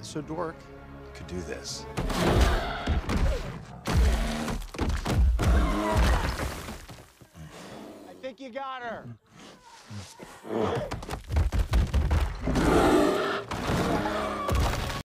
So Doric could do this. I think you got her.